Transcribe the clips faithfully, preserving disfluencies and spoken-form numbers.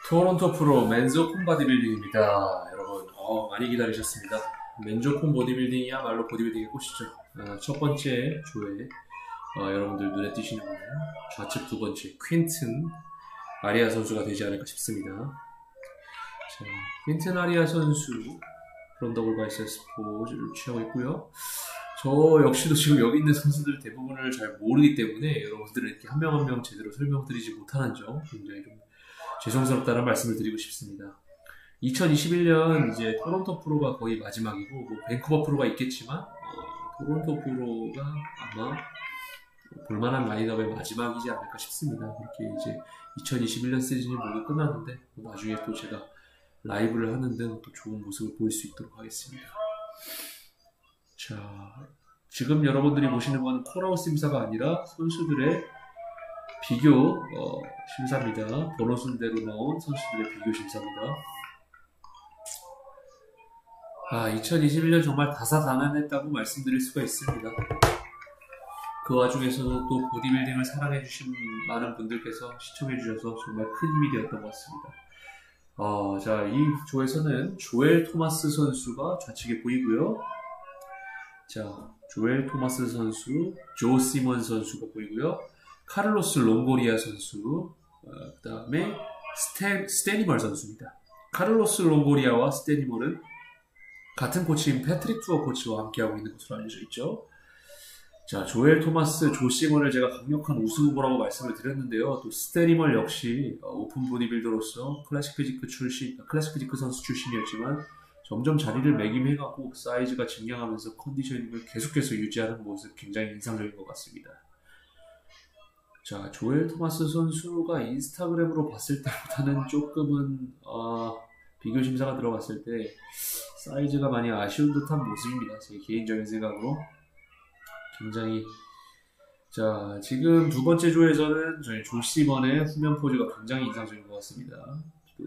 토론토 프로 맨즈 오픈 바디빌딩입니다. 여러분, 어, 많이 기다리셨습니다. 맨즈 오픈 보디빌딩이야말로 보디빌딩의 꽃이죠. 어, 첫 번째 조에 어, 여러분들 눈에 띄시는 분은 좌측 두 번째 퀸튼 아리아 선수가 되지 않을까 싶습니다. 자, 퀸튼 아리아 선수 프론더블 바이세스 포즈를 취하고 있고요. 저 역시도 지금 여기 있는 선수들 대부분을 잘 모르기 때문에 여러분들은 이렇게 한 명 한 명 제대로 설명드리지 못하는 점 굉장히 좀 죄송스럽다는 말씀을 드리고 싶습니다. 이천이십일 년 이제 토론토 프로가 거의 마지막이고 뭐 밴쿠버 프로가 있겠지만 어, 토론토 프로가 아마 볼만한 라인업의 마지막이지 않을까 싶습니다. 그렇게 이제 이천이십일 년 시즌이 모두 끝났는데 뭐 나중에 또 제가 라이브를 하는 등 또 좋은 모습을 보일 수 있도록 하겠습니다. 자, 지금 여러분들이 보시는 건 콜아웃 심사가 아니라 선수들의 비교 어, 심사입니다. 번호 순대로 나온 선수들의 비교 심사입니다. 아, 이천이십일 년 정말 다사다난했다고 말씀드릴 수가 있습니다. 그 와중에서도 또 보디빌딩을 사랑해주신 많은 분들께서 시청해주셔서 정말 큰 힘이 되었던 것 같습니다. 어, 자, 이 조에서는 조엘 토마스 선수가 좌측에 보이고요. 자, 조엘 토마스 선수, 조 시먼 선수가 보이고요. 카를로스 롱고리아 선수, 어, 그 다음에 스테, 스테니멀 선수입니다. 카를로스 롱고리아와 스테니멀은 같은 코치인 패트릭 투어 코치와 함께하고 있는 것으로 알려져 있죠. 자, 조엘 토마스, 조 시먼을 제가 강력한 우승 후보라고 말씀을 드렸는데요. 또 스테니멀 역시 오픈 보디빌더로서 클래식 피지크 출신, 클래식 피지크 선수 출신이었지만 점점 자리를 매김해가고 사이즈가 증량하면서 컨디셔닝을 계속해서 유지하는 모습 굉장히 인상적인 것 같습니다. 자, 조엘 토마스 선수가 인스타그램으로 봤을 때보다는 조금은 어, 비교 심사가 들어갔을 때 사이즈가 많이 아쉬운 듯한 모습입니다. 제 개인적인 생각으로 굉장히. 자, 지금 두 번째 조에서는 저희 조 시먼의 후면 포즈가 굉장히 인상적인 것 같습니다. 또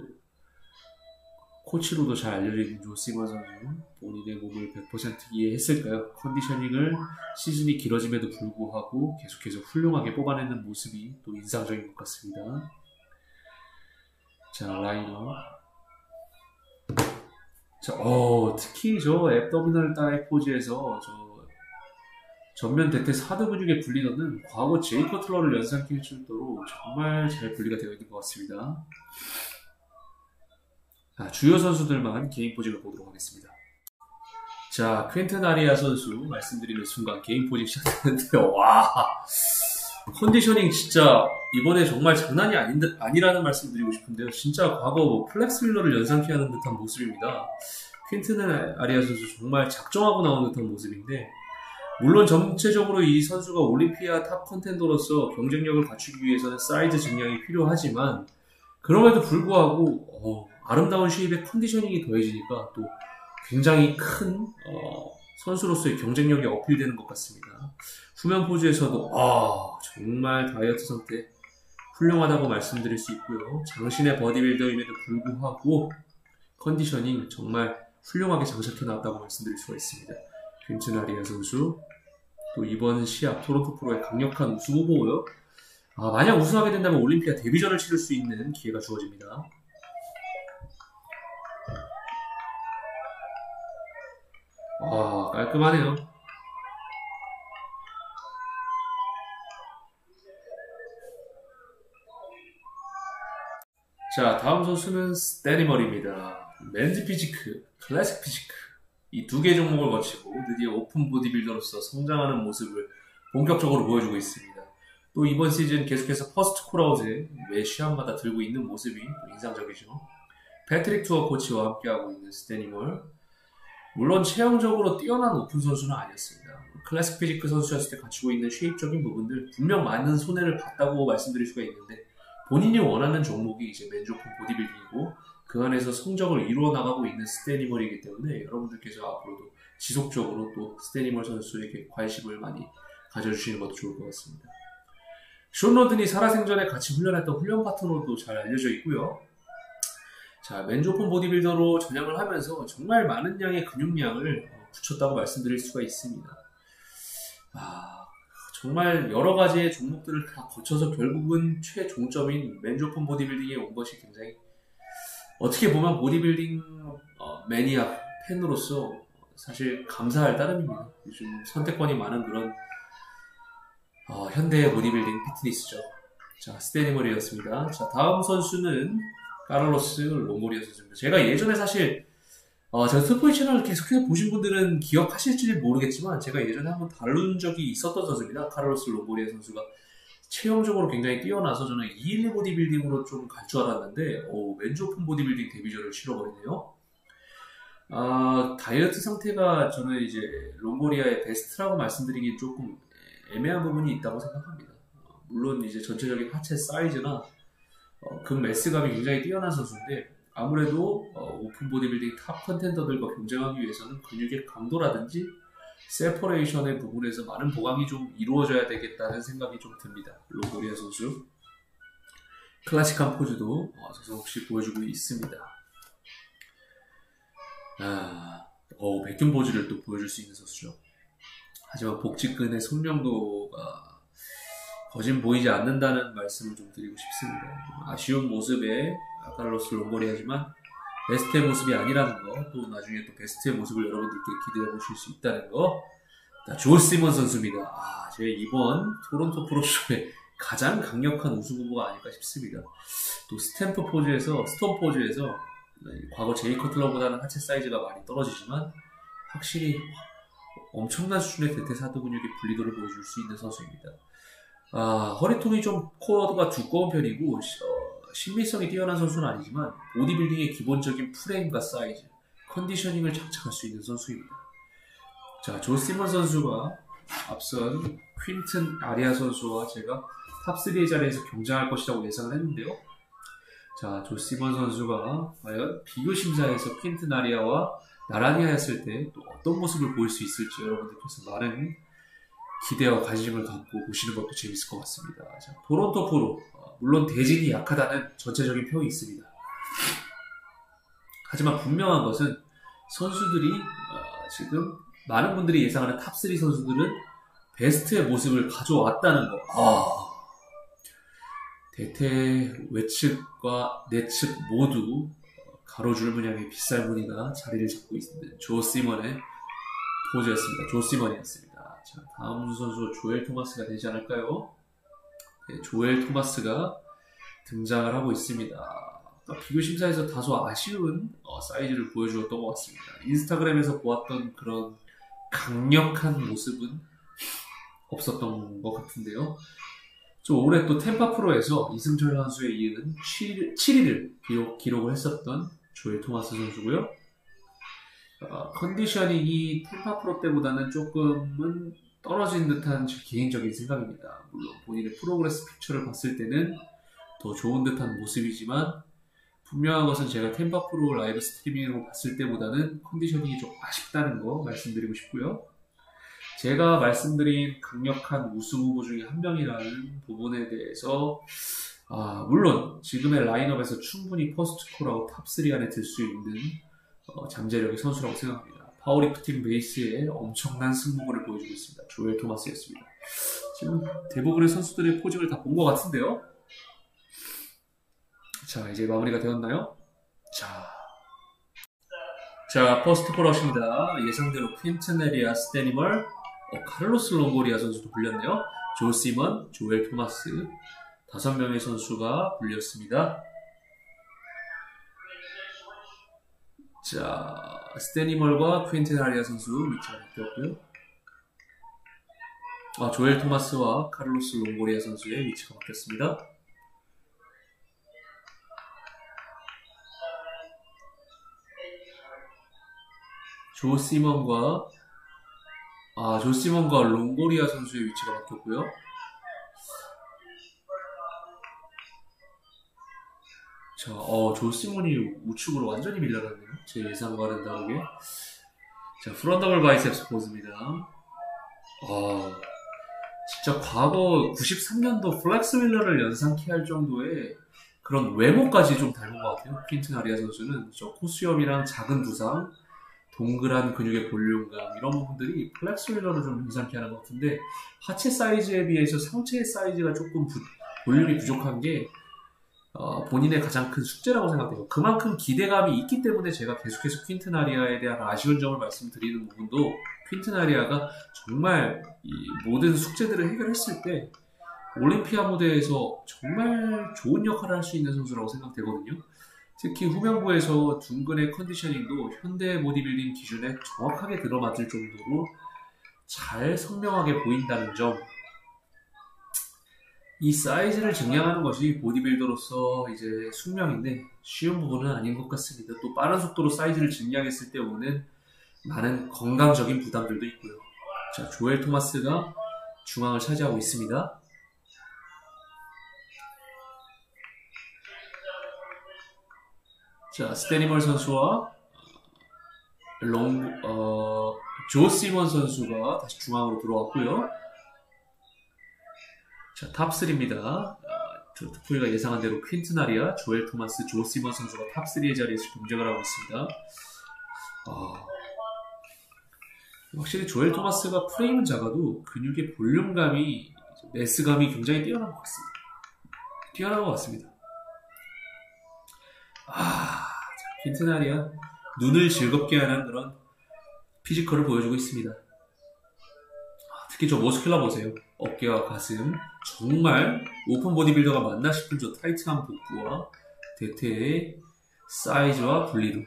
코치로도 잘 알려져 있는 조 시먼 선수, 본인의 몸을 백 퍼센트 이해했을까요? 컨디셔닝을 시즌이 길어짐에도 불구하고 계속해서 훌륭하게 뽑아내는 모습이 또 인상적인 것 같습니다. 자, 라인업. 자, 어, 특히 저 앱도미널 다이 포즈에서 저 전면 대퇴 사두 근육의 분리너는 과거 제이 커틀러를 연상케 할 정도로 정말 잘 분리가 되어 있는 것 같습니다. 자, 주요 선수들만 개인 포징을 보도록 하겠습니다. 자, 퀸튼 아리아 선수 말씀드리는 순간 개인 포징 시작되는데요. 와, 컨디셔닝 진짜 이번에 정말 장난이 아닌 듯, 아니라는 말씀 드리고 싶은데요. 진짜 과거 뭐 플렉스 윌러를 연상케 하는 듯한 모습입니다. 퀸튼 아리아 선수 정말 작정하고 나온 듯한 모습인데, 물론 전체적으로 이 선수가 올림피아 탑 컨텐더로서 경쟁력을 갖추기 위해서는 사이즈 증량이 필요하지만 그럼에도 불구하고 어, 아름다운 쉐입의 컨디셔닝이 더해지니까 또 굉장히 큰 어, 선수로서의 경쟁력이 어필되는 것 같습니다. 후면 포즈에서도 아, 정말 다이어트 상태 훌륭하다고 말씀드릴 수 있고요. 장신의 버디빌더임에도 불구하고 컨디셔닝 정말 훌륭하게 장착해 놨다고 말씀드릴 수가 있습니다. 퀸튼 아리아 선수, 또 이번 시합 토론토 프로의 강력한 우승 후보고요. 아, 만약 우승하게 된다면 올림피아 데뷔전을 치를 수 있는 기회가 주어집니다. 아, 깔끔하네요. 자, 다음 선수는 스테니멀입니다. 맨즈 피지크, 클래식 피지크 이 두 개 종목을 거치고 드디어 오픈 보디빌더로서 성장하는 모습을 본격적으로 보여주고 있습니다. 또 이번 시즌 계속해서 퍼스트 콜아웃에 매 시합마다 들고 있는 모습이 인상적이죠. 패트릭 투어 코치와 함께하고 있는 스테니멀. 물론 체형적으로 뛰어난 오픈 선수는 아니었습니다. 클래식 피지크 선수였을 때 갖추고 있는 쉐입적인 부분들 분명 많은 손해를 봤다고 말씀드릴 수가 있는데, 본인이 원하는 종목이 이제 맨즈 오픈 보디빌딩이고 그 안에서 성적을 이루어 나가고 있는 스테니멀이기 때문에 여러분들께서 앞으로도 지속적으로 또 스테니멀 선수에게 관심을 많이 가져주시는 것도 좋을 것 같습니다. 숀 로든이 살아생전에 같이 훈련했던 훈련 파트너도 잘 알려져 있고요. 자, 맨즈 오픈 보디빌더로 전향을 하면서 정말 많은 양의 근육량을 붙였다고 말씀드릴 수가 있습니다. 아, 정말 여러 가지의 종목들을 다 거쳐서 결국은 최종점인 맨즈 오픈 보디빌딩에 온 것이 굉장히 어떻게 보면 보디빌딩 어, 매니아 팬으로서 사실 감사할 따름입니다. 요즘 선택권이 많은 그런 어, 현대의 보디빌딩 피트니스죠. 자, 스테니멀이었습니다. 자, 다음 선수는 카를로스 로모리아 선수입니다. 제가 예전에 사실 어, 제가 스포이 채널을 계속해서 보신 분들은 기억하실지 모르겠지만 제가 예전에 한번 다룬 적이 있었던 선수입니다. 카를로스 로모리아 선수가 체형적으로 굉장히 뛰어나서 저는 이백십일 보디빌딩으로 좀 갈 줄 알았는데 오, 왼 오픈 보디빌딩 데뷔전을 치러버리네요. 아, 다이어트 상태가 저는 이제 롱고리아의 베스트라고 말씀드리기 조금 애매한 부분이 있다고 생각합니다. 어, 물론 이제 전체적인 하체 사이즈나 어, 근 매스감이 굉장히 뛰어난 선수인데 아무래도 어, 오픈 보디빌딩 탑 컨텐더들과 경쟁하기 위해서는 근육의 강도라든지 세퍼레이션의 부분에서 많은 보강이 좀 이루어져야 되겠다는 생각이 좀 듭니다. 롱고리아 선수 클래식한 포즈도 어, 서서없이 보여주고 있습니다. 아, 어, 백균 포즈를 또 보여줄 수 있는 선수죠. 하지만 복직근의 숙명도가 거진 보이지 않는다는 말씀을 좀 드리고 싶습니다. 아쉬운 모습에 카를로스 롱고리아지만 베스트의 모습이 아니라는 거, 또 나중에 또 베스트의 모습을 여러분들께 기대해 보실 수 있다는 거. 자, 조 시먼 선수입니다. 아, 제 이번 토론토 프로쇼의 가장 강력한 우승 후보가 아닐까 싶습니다. 또 스탬프 포즈에서, 스톤 포즈에서 과거 제이 커틀러보다는 하체 사이즈가 많이 떨어지지만 확실히 엄청난 수준의 대퇴사두 근육의 분리도를 보여줄 수 있는 선수입니다. 아, 허리통이 좀 코어가 두꺼운 편이고 어, 신비성이 뛰어난 선수는 아니지만 보디빌딩의 기본적인 프레임과 사이즈, 컨디셔닝을 장착할 수 있는 선수입니다. 자, 조 시먼 선수가 앞선 퀸튼 아리아 선수와 제가 탑삼의 자리에서 경쟁할 것이라고 예상을 했는데요. 자, 조 시먼 선수가 과연 비교 심사에서 퀸튼 아리아와 나란히 하였을 때 또 어떤 모습을 보일 수 있을지 여러분들께서 많은 기대와 관심을 갖고 보시는 것도 재밌을 것 같습니다. 자, 토론토 프로, 어, 물론 대진이 약하다는 전체적인 평이 있습니다. 하지만 분명한 것은 선수들이 어, 지금 많은 분들이 예상하는 탑삼 선수들은 베스트의 모습을 가져왔다는 거. 아, 대퇴 외측과 내측 모두 가로줄문 향해 빗살 무늬가 자리를 잡고 있는 조 시먼의 포즈였습니다. 조 시먼이었습니다. 자, 다음 선수 조엘 토마스가 되지 않을까요? 네, 조엘 토마스가 등장을 하고 있습니다. 비교 심사에서 다소 아쉬운 어, 사이즈를 보여주었던 것 같습니다. 인스타그램에서 보았던 그런 강력한 모습은 없었던 것 같은데요. 좀 올해 또 템파 프로에서 이승철 선수에 이은 칠 위를 기록, 기록을 했었던 조엘 토마스 선수고요. 어, 컨디셔닝이 템파 프로 때보다는 조금은 떨어진 듯한 제 개인적인 생각입니다. 물론 본인의 프로그레스 픽처를 봤을 때는 더 좋은 듯한 모습이지만 분명한 것은 제가 템파 프로 라이브 스트리밍으로 봤을 때보다는 컨디셔닝이 좀 아쉽다는 거 말씀드리고 싶고요. 제가 말씀드린 강력한 우승 후보 중에 한 명이라는 부분에 대해서 아, 물론 지금의 라인업에서 충분히 퍼스트코라고 탑삼 안에 들 수 있는 어, 잠재력의 선수라고 생각합니다. 파워리프팅 베이스에 엄청난 승부를 보여주고 있습니다. 조엘 토마스였습니다. 지금 대부분의 선수들의 포징을 다 본 것 같은데요. 자, 이제 마무리가 되었나요? 자, 자 퍼스트 코러십니다. 예상대로 퀸튼 아리아, 스테니멀, 어, 카를로스 롱고리아 선수도 불렸네요. 조 시먼, 조엘 토마스 다섯 명의 선수가 불렸습니다. 자, 스테니멀과 퀸튼 아리아 선수 위치가 바뀌었고요. 아, 조엘 토마스와 카를로스 롱고리아 선수의 위치가 바뀌었습니다. 조 시먼과 아, 조 시먼과 롱고리아 선수의 위치가 바뀌었고요. 자, 어, 조 시먼이 우측으로 완전히 밀려났네요. 제 예상과는 다르게. 자, 프론더블 바이셉스 포즈입니다. 어, 진짜 과거 구십삼 년도 플렉스 윌러를 연상케 할 정도의 그런 외모까지 좀 닮은 것 같아요. 퀸튼 아리아 선수는 저 코수염이랑 작은 두상, 동그란 근육의 볼륨감 이런 부분들이 플렉스 윌러를 좀 연상케 하는 것 같은데 하체 사이즈에 비해서 상체의 사이즈가 조금 부, 볼륨이 부족한 게 어, 본인의 가장 큰 숙제라고 생각해요. 그만큼 기대감이 있기 때문에 제가 계속해서 퀸트나리아에 대한 아쉬운 점을 말씀드리는 부분도 퀸트나리아가 정말 이 모든 숙제들을 해결했을 때 올림피아 무대에서 정말 좋은 역할을 할 수 있는 선수라고 생각되거든요. 특히 후면부에서 둥근의 컨디셔닝도 현대 보디빌딩 기준에 정확하게 들어맞을 정도로 잘 선명하게 보인다는 점, 이 사이즈를 증량하는 것이 보디빌더로서 이제 숙명인데 쉬운 부분은 아닌 것 같습니다. 또 빠른 속도로 사이즈를 증량했을 때 오는 많은 건강적인 부담들도 있고요. 자, 조엘 토마스가 중앙을 차지하고 있습니다. 자, 스테니멀 선수와 롱, 어, 조 시먼 선수가 다시 중앙으로 들어왔고요. 자, 탑삼입니다. 투포이가 예상한 대로 퀸트나리아, 조엘 토마스, 조 시먼 선수가 탑삼의 자리에서 경쟁을 하고 있습니다. 어, 확실히 조엘 토마스가 프레임은 작아도 근육의 볼륨감이, 매스감이 굉장히 뛰어난 것 같습니다. 뛰어난 것 같습니다. 아, 퀸트나리아 눈을 즐겁게 하는 그런 피지컬을 보여주고 있습니다. 특히 저 모스큘라 보세요. 어깨와 가슴, 정말 오픈 보디빌더가 맞나 싶은 저 타이트한 복부와 대퇴의 사이즈와 분리도.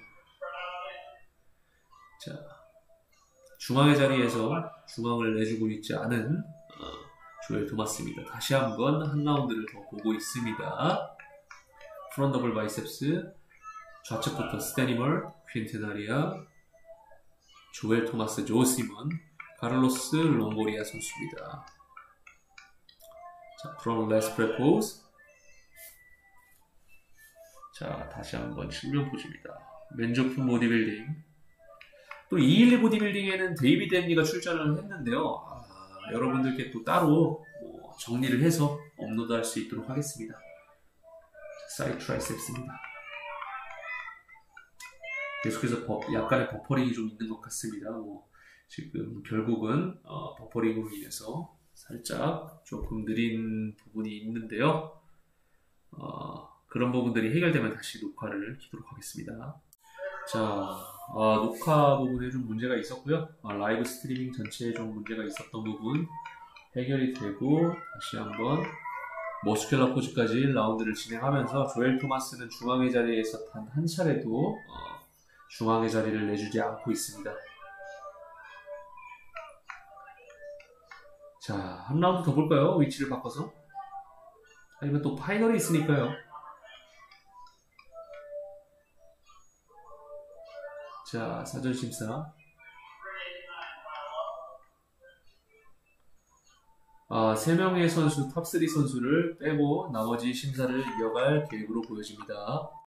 자, 중앙의 자리에서 중앙을 내주고 있지 않은 어, 조엘 토마스입니다. 다시 한번 한 라운드를 더 보고 있습니다. 프론트 더블 바이셉스, 좌측부터 스테니멀, 퀸트나리아, 조엘 토마스, 조 시먼, 카를로스 롱고리아 선수입니다. 자, 프롬 레스프레 포즈. 자, 다시 한번 측면 포즈입니다. 맨조프 보디빌딩. 또 이백십이 보디빌딩에는 데이비드 앤리가 출전을 했는데요. 아, 여러분들께 또 따로 뭐 정리를 해서 업로드할 수 있도록 하겠습니다. 사이드 트라이셉스입니다. 계속해서 버, 약간의 버퍼링이 좀 있는 것 같습니다. 뭐 지금 결국은 어, 버퍼링으로 인해서 살짝 조금 느린 부분이 있는데요. 어, 그런 부분들이 해결되면 다시 녹화를 키도록 하겠습니다. 자, 아, 녹화 부분에 좀 문제가 있었고요. 아, 라이브 스트리밍 전체에 좀 문제가 있었던 부분 해결이 되고 다시 한번 머스큘러 포즈까지 라운드를 진행하면서 조엘 토마스는 중앙의 자리에서 단 한 차례도 어, 중앙의 자리를 내주지 않고 있습니다. 자, 한 라운드 더 볼까요? 위치를 바꿔서. 아니면 또 파이널이 있으니까요. 자, 사전심사. 아, 세 명의 선수, 탑삼 선수를 빼고 나머지 심사를 이어갈 계획으로 보여집니다.